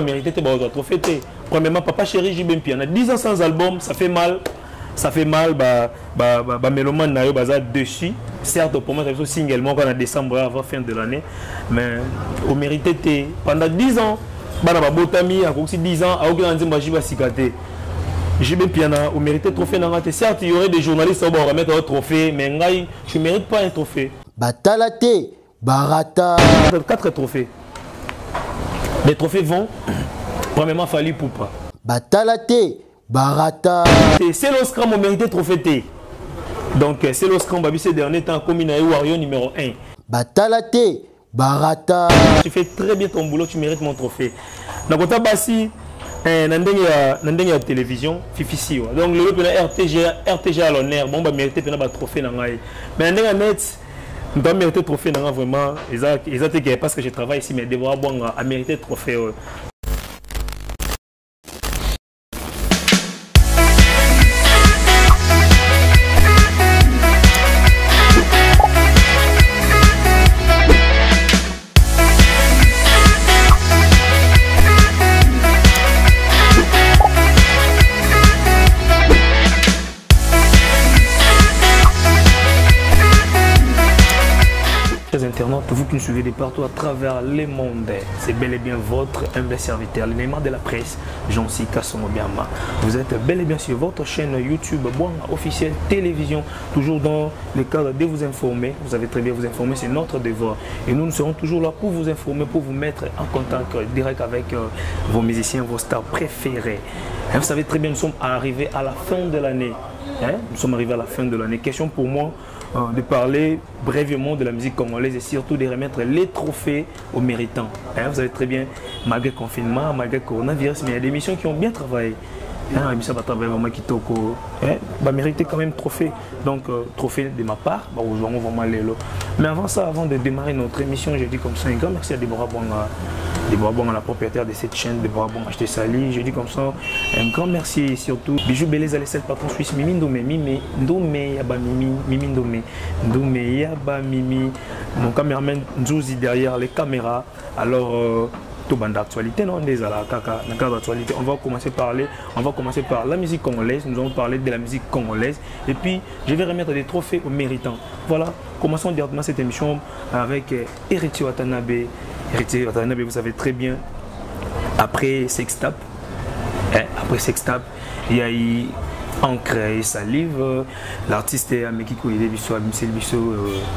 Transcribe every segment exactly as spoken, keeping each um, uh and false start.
mérité de trophée. Premièrement, Papa Chéri J B Mpiana, dix ans sans album, ça fait mal. Ça fait mal, bah, bah, bah, bah, Mélomane Nayo Baza dessus. Certes, pour moi, c'est un single, moi, en décembre, avant fin de l'année. Mais au mérité, pendant dix ans, bah, bah, Botami, à aussi dix ans, à aucun endroit, je vais s'y J B Mpiana, au mérité trophée. Certes, il y aurait des journalistes qui vont remettre un trophée, mais je ne mérite pas un trophée. Batalate, Barata. Quatre trophées. Les trophées vont, premièrement, Fali Poupa. Batalate. Barata. C'est l'Oscram au mérité trophée. Donc c'est l'Oscram Babi ces derniers temps comme il Wario numéro un. Batalate. Barata. Tu fais très bien ton boulot, tu mérites mon trophée. Donc on Bassi, Nandeng à télévision, Fifi. Donc le R T G R T G à l'honneur, bon bah mériter un trophée dans l'aïe. Mais Nandeng à net, on doit mériter trophée dans vraiment. Exactement parce que je travaille ici, mais devoir bon à mériter trophée. Internautes, vous qui nous suivez de partout à travers le monde, c'est bel et bien votre humble serviteur, le Neymar de la presse, Jean-C Kassomobiama. Vous êtes bel et bien sur votre chaîne YouTube, Boang officielle télévision, toujours dans le cadre de vous informer. Vous avez très bien vous informer, c'est notre devoir. Et nous, nous serons toujours là pour vous informer, pour vous mettre en contact direct avec euh, vos musiciens, vos stars préférés. Et vous savez très bien, nous sommes arrivés à la fin de l'année. Hein? Nous sommes arrivés à la fin de l'année. Question pour moi euh, de parler brièvement de la musique congolaise et surtout de remettre les trophées aux méritants. Hein? Vous savez très bien, malgré le confinement, malgré le coronavirus, mais il y a des missions qui ont bien travaillé. Hein? Ça va travailler vraiment qui toko. Hein? Va mériter quand même trophée. Donc euh, trophée de ma part, bah, on va vraiment aller là. Mais avant ça, avant de démarrer notre émission, j'ai dit comme ça un grand merci à Deborah Bonga. Deborah Bonga, la propriétaire de cette chaîne, Deborah Bonga acheté Sali. Je dis comme ça, un grand merci et surtout Bijou Beleza, les sept patrons suisses, Mimi Ndome, Mimi Ndome, Yaba Mimi, Mimi Ndome, Ndome, Yaba Mimi, mon caméraman Nzouzi derrière les caméras. Alors, euh, tout bande d'actualité, non, des ala kaka, dans le cadre d'actualité, on va commencer par parler, on va commencer par la musique congolaise. Nous allons parler de la musique congolaise et puis je vais remettre des trophées aux méritants. Voilà, commençons directement cette émission avec Héritier Watanabe. Héritier Watanabe, vous savez très bien, après Sextape, hein, après Sextape, il y a eu Encre et Salive, l'artiste est Amekiko, il est biso, Abimsel biso,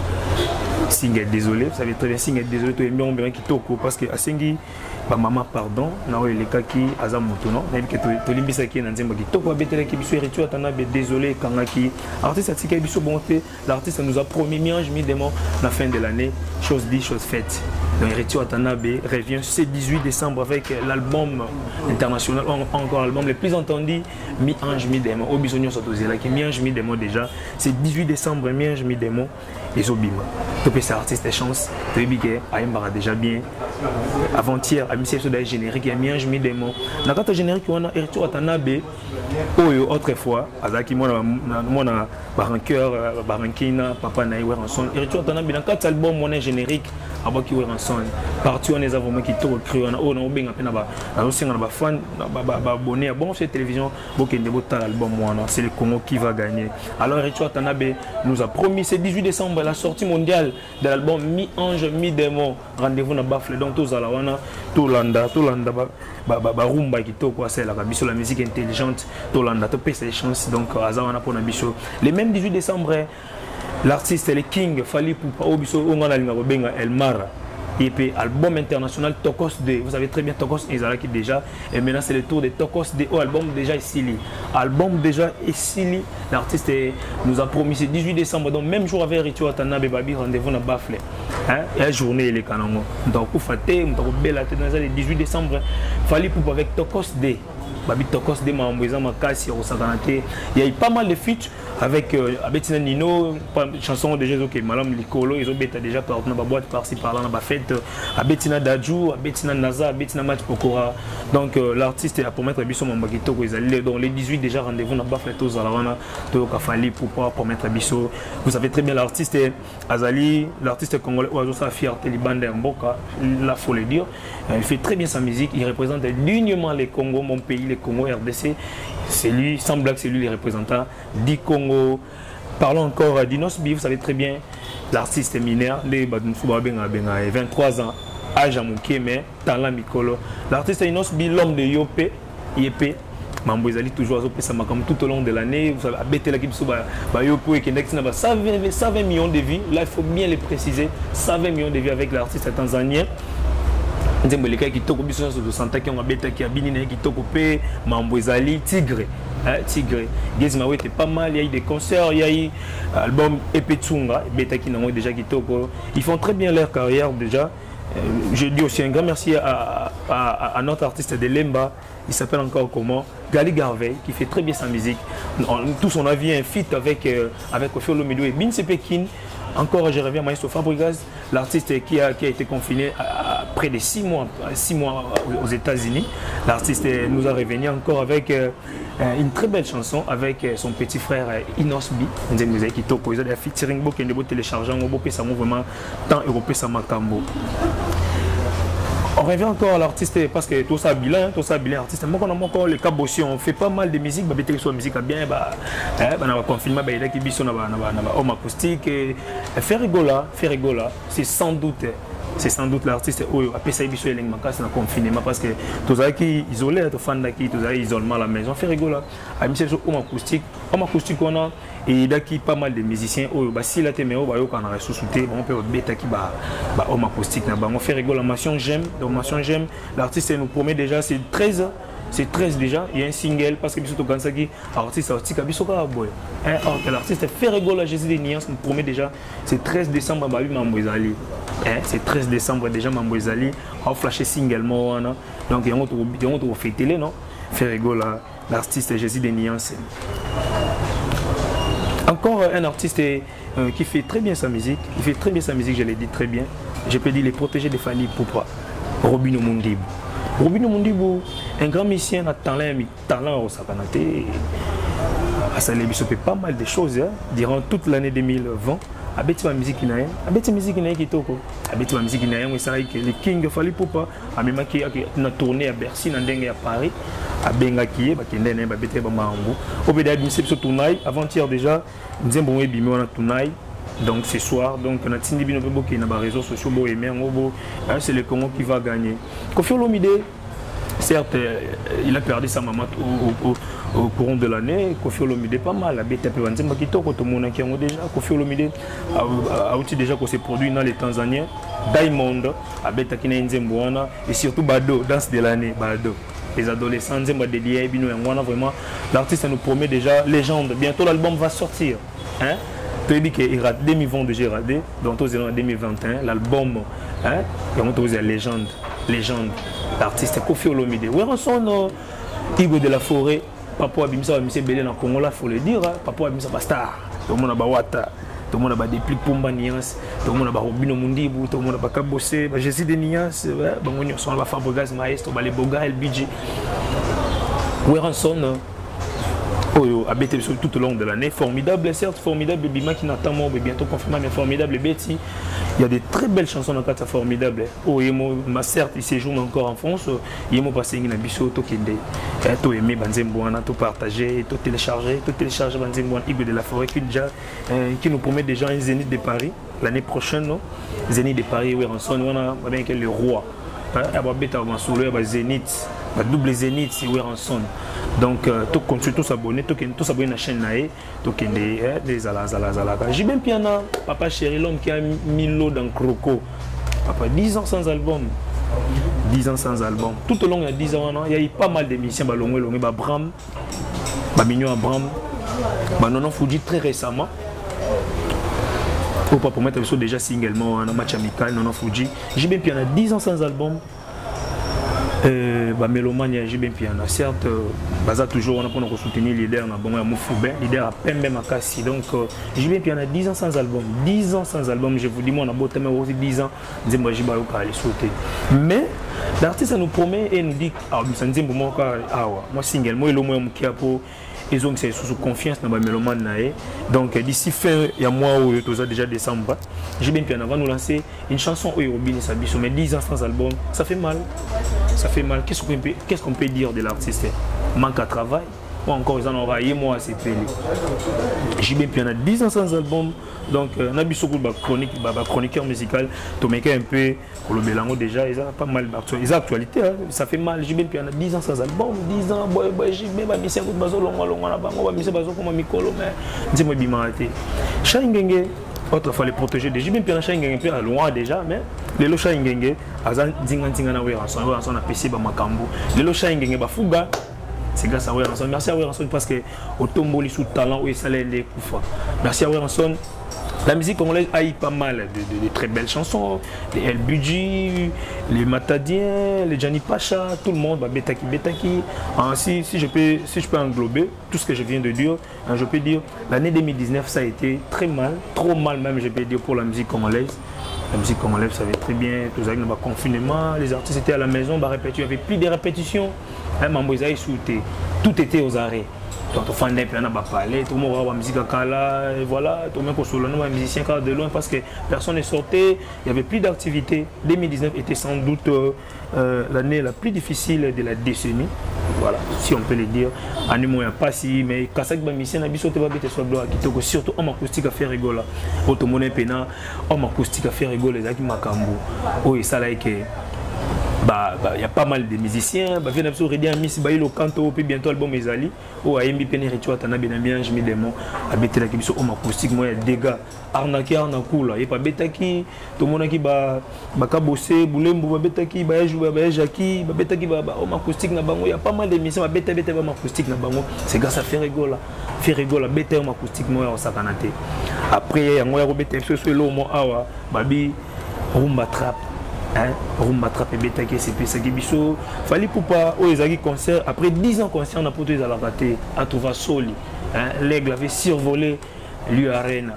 Singet désolé, vous savez très bien, Singet désolé, tout est bien, bien qui toko parce que Asengi, ma maman pardon, na o les kaki azamoto non, na que to limbisa qui nanzemba qui toko betele qui biso Héritier Watanabe désolé kangaki, artiste atika biso bonté, l'artiste nous a promis miange mi démon la fin de l'année, chose dit, chose faite. Donc Héritier Watanabe revient ce dix-huit décembre avec l'album international, encore l'album le plus entendu, Mi-Ange Mi-Démon. Au bisogno Sotozela qui Mi-Ange Mi-Démon déjà, c'est dix-huit décembre, Mi-Ange Mi-Démon et Zobima. Donc c'est artiste chance, Tébike, Aïmbara déjà bien. Avant-hier, à Michel Soda générique, il y a Mi-Ange Mi-Démon. Dans la carte générique, on a Héritier Watanabe, autrefois, Azaki, moi, moi, Baranqueur, Barankina, Papa Naïwer ensemble. Héritier Watanabe, dans quatre albums, on a générique. Abaki wera ensemble partout on est vraiment qui tout cru on a on a bien appena ba aussi on a ba fan ba abonné bon cette télévision bokende botal album moi c'est le Congo qui va gagner. Alors Héritier Watanabe nous a promis ce dix-huit décembre la sortie mondiale de l'album Mi-Ange Mi-Démon. Rendez-vous na Bafle donc tous ala wana tout landa tout landa ba ba ba rumba qui tout quoi c'est la biso la musique intelligente tout landa to pèse les chances donc azawana pour na biso le même dix-huit décembre. L'artiste est le King Fali Poupa Obiso Onganalina Benga El Mara. Et puis album international Tokos deux. Vous savez très bien Tokos Ezalaki déjà. Et maintenant c'est le tour de Tokos deux. Oh, album déjà ici. Album déjà ici. L'artiste nous a promis ce dix-huit décembre. Donc même jour avec Héritier Watanabe Babi rendez-vous dans Bafle. Hein? Et la journée il est canongo. Donc vous faites, vous avez belle la tête dans le dix-huit décembre. Fali Poupa avec Tokos deux. Babi Tokos de Mamboisa Makasi au Sakanate. Il y a eu pas mal de feats avec euh, Abetina Nino, chanson déjà ok, Malam Likolo, ils ont déjà partout dans la boîte par-ci par-là dans la fête, Abetina Dajou, Abetina Naza, Abetina Match Pokora. Donc euh, l'artiste est à pour mettre Bisso Mambakito, ils allaient dans les dix-huit déjà rendez-vous dans Bafleto Zalawana, Toka Fali pour pouvoir promettre Bisso. Vous savez très bien l'artiste est Azali, l'artiste congolais Oazo sa fierté Libanda Mboka, là faut le dire. Il fait très bien sa musique, il représente dignement les Congo, mon pays, les Congo R D C. C'est lui, sans blague, c'est lui les représentants du Congo. Parlons encore d'Inosbi, vous savez très bien, l'artiste mineur, vingt-trois ans, âge à Mouké, mais talent Mikolo. L'artiste Inosbi, l'homme de Yopé, Yépé, Mambo Ezali toujours comme tout au long de l'année, vous savez, Abete l'équipe Yopé qui est cent vingt millions de vies, là il faut bien les préciser, cent vingt millions de vies avec l'artiste tanzanien. Les gars qui toquent au business de Santa qui ont abété qui a bini qui toquent au P, Mambo Ezali, Tigre, Tigre. Gezmawe était pas mal, il y a eu des concerts, il y a eu l'album Epetsunga, Beta qui n'ont déjà qui toquent. Ils font très bien leur carrière déjà. Je dis aussi un grand merci à, à, à notre artiste de Lemba, il s'appelle encore comment Gali Garvey, qui fait très bien sa musique. Tout son avis un feat avec, euh, avec Ophio Lomido et Binse Pekin. Encore, je reviens à Maestro Fabregas, l'artiste qui a, qui a été confiné à, à près de six mois, six mois aux États-Unis. L'artiste nous a revenu encore avec euh, une très belle chanson avec son petit frère Inosbi. Qui toque aux autres featuring qui est téléchargeant, vraiment tant européen ça macambo. On revient encore à l'artiste parce que tout ça bilan, tout ça bilan artiste. Moi, on a encore les cabossi, on fait pas mal de musique, bah peut-être que la musique a bien, bah, on a confinement, bah il y a qui bisson, on a un homme acoustique, faire rigola, faire rigola, c'est sans doute, c'est sans doute l'artiste où après ça il bisson il manque c'est un confinement parce que tous ceux qui isolés, tous fans qui tous ceux isolement à la maison, faire rigola. À monsieur homme acoustique, homme acoustique on a et il y a pas mal de musiciens où bah si la témé au bah yo quand on a sous-souté on peut bêta qui bah bah homme acoustique là bah on fait rigoler la mention j'aime donc mention j'aime l'artiste nous promet déjà c'est treize c'est treize déjà il y a un single parce que biso to kansaki artiste artiste biso ka boy hein or que l'artiste fait rigoler Jésus des nuances nous promet déjà c'est treize décembre bah lui Mambo Ezali hein c'est treize décembre déjà Mambo Ezali on flasher single moi donc il y a on on fait télé non fait rigoler l'artiste Jésus des nuances. Encore un artiste euh, qui fait très bien sa musique, il fait très bien sa musique, je l'ai dit très bien. Je peux dire les protégés de Fali Poupa, Robino Mundibou. Robino Mundibou, un grand musicien a talent, talent au Sakanate. Ça lui fait pas mal de choses hein, durant toute l'année deux mille vingt. Abeti ma musique inaye, abeti musique inaye qui toko, abeti ma musique inaye, on sait que le King Fali Poupa a même qui a tourné à Bercy, dans Dengue à Paris. À Bengaki, bah qui n'est pas bête, bah mango. Au bout d'un ce tournoi, avant-hier déjà, nous avons eu bimé on tournoi. Donc ce soir, donc on a tindi bino bebo qui n'a pas réseaux sociaux, beau et même beau. C'est le Congo qui va gagner. Kofi Olomide, certes, il a perdu sa maman au, au, au, au courant de l'année. Kofi Olomide pas mal. La bête a pu vendre ma kito quand tout le monde qui a déjà. Kofi Olomide a aussi déjà qu'on s'est produit dans les Tanzaniens. Diamond, la bête qui n'a pas et surtout Bado, danse de l'année, Bado. Les adolescents, vraiment, l'artiste nous promet déjà légende. Bientôt l'album va sortir. Hein? Tu dis qu'il rate deux mille vingt déjà radé, donc en deux mille vingt et un, l'album, hein? Et on trouve légende, légende. L'artiste Kofi Olomide. Où est son Igo de la Forêt, Papa Abimsa, M. Belé dans Congo, là, il faut le dire. Papa Abimsa, Basta, tout le monde a Bawata. Tout le monde a des plis pour Nias, tout le monde a Robino Mundibou, tout le monde a Kabossé, Jésus de Nias, on sont là, Fabregas, Maestro, les Boga, El Bidji. Weranson, habité tout au long de l'année, formidable, certes, formidable, Bima qui n'attend pas, bientôt confirmé, mais formidable, Betty. Il y a des très belles chansons dans le cadre formidable. Oh, ma certes, il séjourne encore en France. Il m'a passé une abisso, tout qui est tout aimé, Banzembouana, tout partagé, tout téléchargé, tout téléchargé, Banzembouana, Igo de la Forêt, qui, déjà, euh, qui nous promet déjà un Zénith de Paris l'année prochaine. Non? Zénith de Paris, oui, on a bien que le roi. Il y a un Zénith, un double Zénith, c'est où on sonne. Donc, tout continue, tout s'abonner, tout s'abonner à la chaîne, tout des alazalazala. J'ai bien piano, papa chéri, l'homme qui a mis l'eau dans le croco. Papa, dix ans sans album. dix ans sans album. Tout au long, il y a dix ans, il y a eu pas mal d'émissions. Balongwe, Longwe, Bram, Mignon Abram, Nonon Fuji très récemment. Pour pas mettre déjà single, un match amical, Nonon Fuji. J'ai bien piano, dix ans sans album. bah mélomane ya Jibin Piana certes baza toujours on a pour soutenir leader na bongo ya Moufoubé leader à Pembe Makasi donc Jibin Piana dix ans sans album dix ans sans album je vous dis moi on a beau thème aussi dix ans nzembo jiba yoka aller sauter mais l'artiste nous promet et nous dit ah ça nzembo moi awa moi single moi lo moi mukia po ils ont sous confiance dans le mélomane nae donc d'ici fin il y a mois où tout déjà décembre Jibin Piana va nous lancer une chanson où Robin Sabiso mais dix ans sans album ça fait mal ça fait mal qu'est-ce qu'on peut qu'est-ce qu'on peut dire de l'artiste manque à travail ou encore ils en ont raillé moi c'est pelé Jibin Piana dix ans sans album donc on a vu beaucoup de chronique chroniqueur musical Tomeka un peu pour le Belango déjà ils ont pas mal d'actualité ils ont actualité ça fait mal Jibin Piana dix ans sans album dix ans boy boy Jibin ba mission coup bazo longa longa na bango ba mission bazo comme mikolo mais ndimo bimate Shangenge autrefois les protéger de Jibin Piana Shangenge un peu loin déjà mais les lo Shangenge azan dinga dinga na we ranson we ranson na P C ba makambo les lo Shangenge ba fuga c'est grâce à Weranson merci à Weranson parce que au tomboli sous talent où ça les coups merci à Weranson. La musique congolaise a eu pas mal de, de, de très belles chansons, les El Budji, les Matadiens, les Gianni Pacha, tout le monde, bah, Betaki Betaki. Ah, si, si, je peux, si je peux englober tout ce que je viens de dire, hein, je peux dire l'année deux mille dix-neuf ça a été très mal, trop mal même je peux dire pour la musique congolaise. La musique congolaise ça va très bien, tous avec le confinement, les artistes étaient à la maison, bah, répéter, il n'y avait plus de répétitions, hein, tout était aux arrêts. Donc, on fait un parler, tout le monde va la musique à Kala, et voilà, tout le monde va les musiciens de loin parce que personne n'est sorti, il n'y avait plus d'activité. deux mille dix-neuf était sans doute euh, l'année la plus difficile de la décennie, voilà, si on peut le dire. Animo ya pasi, mais Kassak Bamisien a bisoté va bête sur le bloc, surtout en acoustique à faire rigoler. Automone pena, en acoustique à faire rigoler, les acquis Makambo. Oh, et ça là, que. Bah, bah, y a pas mal de musiciens, bah, viens absolument aider à Miss Baïlo Kanto, puis bientôt album Ezali, ou à M B Pene Ritual, Tana Benamien, je mets des mots, à Betela qui sont acoustique, moi, il y a des gars, Arnaki, Arnakou, là, il n'y a pas Betaki, tout le monde qui va Kabossé, Boulembo, va Betaki, va jouer, va Jacki, va Betaki, va acoustique, il y a pas mal de musiciens, va Beta Beta, va acoustique, c'est grâce à Ferrego, là, Ferrego, Beta, acoustique, moi, au Sakanate. Après, il y a un Beta, ce soit l'eau, moi, Awa, Babi, Rumba Trap. Hein, Rumba Trap et Betake, c'est plus ça qui biso. Fali Poupa, oh, ils ont concert. Après dix ans concert, on a pu la rater. À trouver Soli. L'aigle avait survolé l'U Arena.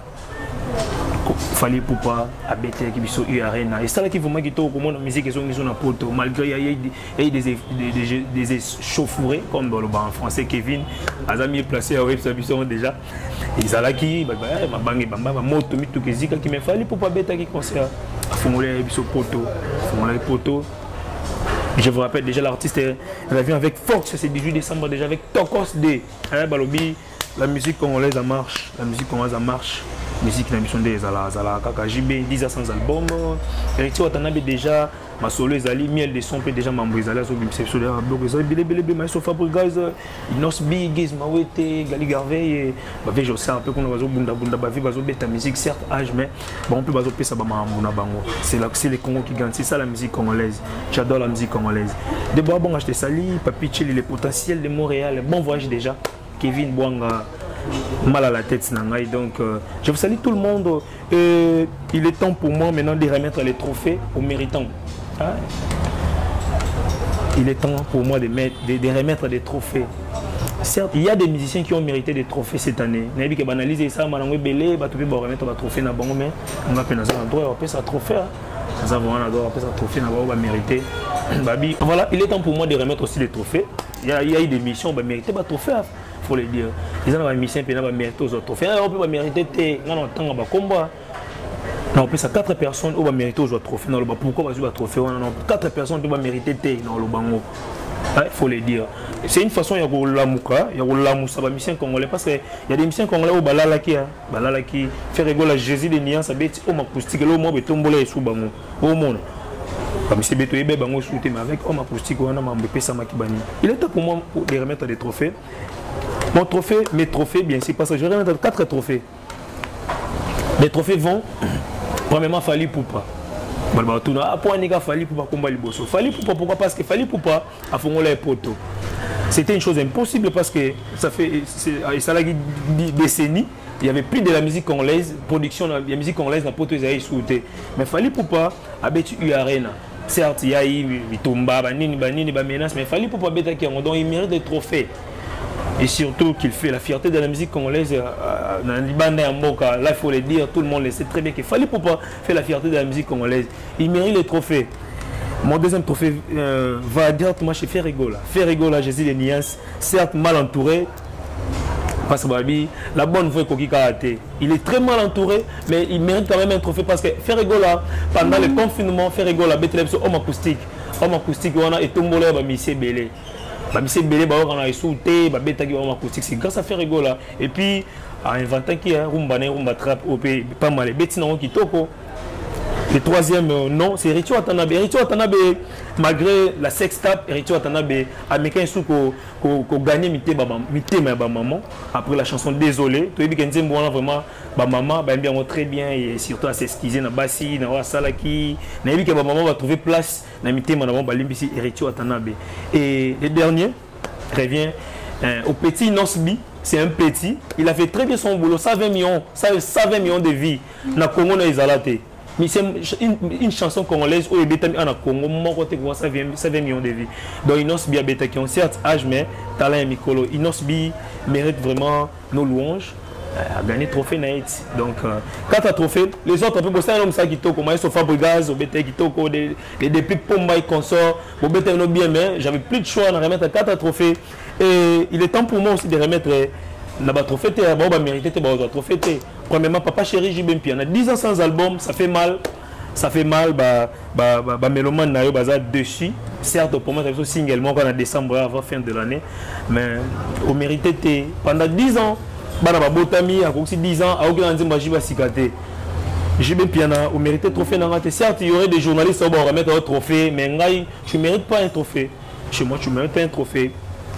Fali Poupa, à Betake, qui biso U Arena. Et ça là qui vous manque au comment la musique est sur la poto. Malgré il y a des échauffourées, comme dans le bas en français, Kevin, Azami est placé à Web Sabiso déjà. Ils ont là qui, bah, bah, bah, bah, bah, moto, mitou, kizika, qui me fallait pour pas Betake concert. Poto. Je vous rappelle déjà l'artiste elle vient avec force ce dix-huit décembre déjà avec Tokos D. La musique congolaise en marche, la musique congolaise en marche. Musique na mission des ala ala kaka J B dix ans sans album. Eric Watanabe déjà ma solo ezali miel de son peut déjà membre ezali so bimse so là bloc ezali bele bele bele ma so Fabrice guys Inos Big Mawete Gali Garvey ba vejo ça un peu qu'on va zo bunda bunda ba vi ba zo beta musique certes âge mais bon on peut ba zo pesa ba mambo na bango c'est là c'est les Congo qui gagnent c'est ça la musique congolaise j'adore la musique congolaise de bon bon acheter Sali Papi Chili les potentiels de Montréal bon voyage déjà Kevin Bwanga mal à la tête donc euh, je vous salue tout le monde euh, il est temps pour moi maintenant de remettre les trophées aux méritants hein? Il est temps pour moi de, mettre, de, de remettre des trophées. Certes il y a des musiciens qui ont mérité des trophées cette année n'a pas banaliser ça malango belé ba to ba remettre ba trophée na bango mais on va penser à droit on peut ça trophée nous avons un droit on peut ça trophée na ba mérité babi voilà il est temps pour moi de remettre aussi les trophées il y a, il y a eu des missions ba mériter ba trophée faut le dire ils ont une mission pour mériter aux autres trophées on peut mériter non non tant ba combat non on peut ça quatre personnes on va mériter aux autres trophées non pourquoi va jouer trophée non non quatre personnes doivent mériter té dans le bango il faut le dire c'est une façon il y a la mouka il y a la moussa ba mission congolais parce que il y a des missions congolais au balala qui balala qui fait rigoler la Jésus de Niance abeti au acoustique le mo betombola sous bango au monde comme si Beto Ebe bango souté mais avec homme acoustique on a mambe pesa makibani il est temps pour moi de remettre des trophées. Mon trophée, mes trophées, bien sûr, parce que je vais remettre quatre trophées. Les trophées vont, premièrement, Fali Poupa. Pour un gars, Fali Poupa, combat le bosso. Fali Poupa, pourquoi? Parce que Fali Poupa a fait les poteaux. C'était une chose impossible parce que ça fait ça a des décennies. Il n'y avait plus de la musique congolaise, production de la musique congolaise dans poteau Isaïe souté. Mais Fali Poupa a battu U Arena. certes il y a eu Bitumba banini banini ba menace mais fallait pour pas bêta qui donc il mérite des trophées et surtout qu'il fait la fierté de la musique congolaise dans le Liban et en Mboka. Là il faut le dire, tout le monde le sait très bien qu'il fallait pour pas faire la fierté de la musique congolaise. Il mérite les trophées. Mon deuxième trophée euh, va directement chez Ferregola. Ferregola, Jésus les Nias, certes mal entouré. Parce que Babi, la bonne voix Koki Karaté. Il est très mal entouré, mais il mérite quand même un trophée parce que Ferregola, pendant le confinement, Ferregola, Bethlehem, homme acoustique. Homme acoustique, on a et Tombola, Bamisé Belé. Bamisé Belé, on a sauté, Babetaki, homme acoustique. C'est grâce à Ferregola. Et puis, en inventant qui est Rumba, Rumba Trap, O P, pas mal. Bettina Kitoko. Le troisième euh, nom, c'est Eritio Watanabe. Eritio Watanabe, malgré la sextape, Eritio Watanabe a mis un sou qu'on gagne mité ma maman. Après la chanson Désolé, tu as vu qu'il y a vraiment ma maman, bien très bien et surtout à s'excuser na Bassi, na Salaki. Na vu que ma maman va trouver place na mité ma maman Balimbisi Eritio Watanabe. Et le dernier revient euh, au petit Nosbi. C'est un petit, il a fait très bien son boulot, cent vingt millions, cent vingt millions de vies. Na Congo na Izalate. Mais c'est une, une chanson congolaise où il y a un Congo, ça vingt millions de vies. Donc Inosbi a bêta qui ont certes âge, mais talent et Mikolo. Inosbi mérite vraiment nos louanges. A gagné trophée Naït. Donc quatre trophées. Les autres, on peut bosser un homme qui toque, comme Sofa Brigaz, Obete qui toque, les depuis Pomba et consorts, Obete no bien, mais j'avais plus de choix de remettre quatre trophées. Et il est temps pour moi aussi de remettre la trophée, on va mériter le trophée. Premièrement, Papa Chéri Jibempi, on a dix ans sans album, ça fait mal. Ça fait mal, bah, bah, bah, bah, Mélomane Nayo Baza dessus. Certes, pour moi, c'est un single, moi, en décembre, avant fin de l'année. Mais on méritait pendant dix ans. Bana ba botami a aussi dix ans a aucun nzimba jiba sikate. Jibempi on méritait trophée dans la. Certes, il y aurait des journalistes qui vont remettre un trophée, mais ngai, tu mérites pas un trophée. Chez moi, tu mérites pas un trophée.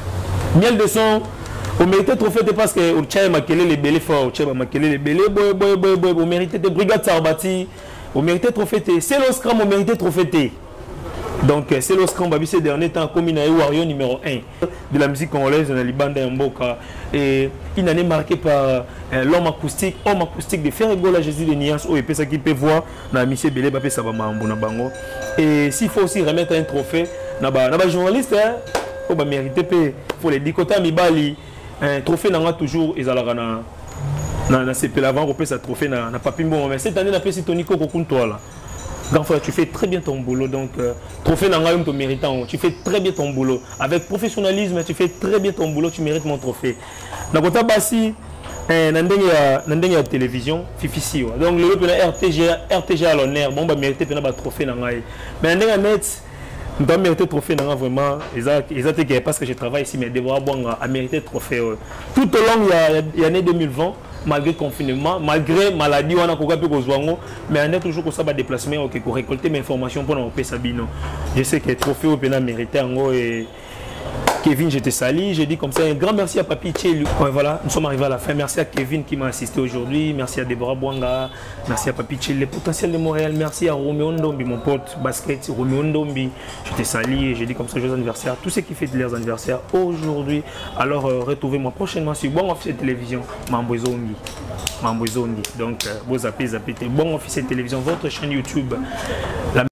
Miel de son. On méritait trophée parce que au Tchad Makele les belés forts, au Tchad Makele les belés boy boy boy boy, on méritait des brigades Sarbati, on méritait trophée. C'est l'Oscram, on méritait trophée. Donc c'est l'Oscram Babi ces derniers temps comme il a eu Wario numéro un de la musique congolaise dans la Liban et Mboka. Et une année marquée par euh, l'homme acoustique, homme acoustique de Ferregola Jésus de Nias, où il peut ça qui peut voir dans la mission Belé Babé Sabama Mbona Bango. Et s'il faut aussi remettre un trophée, naba naba journaliste, il faut mériter, il faut les dire côté Mibali. Un trophée n'a toujours ils allaient na na na c'est l'avant on peut ça trophée na na papi bon mais cette année n'a pas si Tony Koko toi là grand frère tu fais très bien ton boulot donc euh, trophée n'a pas ton méritant tu fais très bien ton boulot avec professionnalisme tu fais très bien ton boulot tu mérites mon trophée na kota basi nandenge ya nandenge ya télévision fifisi donc le pena R T G R T G à l'honneur bon ba mériter pena ba trophée na ngai mais nandenge net je dois mériter trophée vraiment exactement parce que je travaille ici mais devoir a mérité trophée tout au long il y a l'année deux mille vingt malgré confinement malgré maladie on a encore peu mais on est toujours comme ça bas déplacement OK pour récolter mes informations pour nous Sabino je sais que trophée au pénal mérité en gros et Kevin, je te salue, je dis comme ça un grand merci à Papi Tchelu. Ouais, voilà, nous sommes arrivés à la fin. Merci à Kevin qui m'a assisté aujourd'hui. Merci à Deborah Bouanga. Merci à Papi Tchelu, le potentiel de Montréal. Merci à Roméo Ndombi, mon pote basket, Roméo Ndombi. Je te salue et je dis comme ça joyeux anniversaire. Tous ceux qui fêtent leurs anniversaires aujourd'hui. Alors, euh, retrouvez-moi prochainement sur Bon Officiel Télévision, Mambo Zongi. Mambo Zongi. Donc, euh, vous zappez, zappez. Bon Officiel Télévision, votre chaîne YouTube. La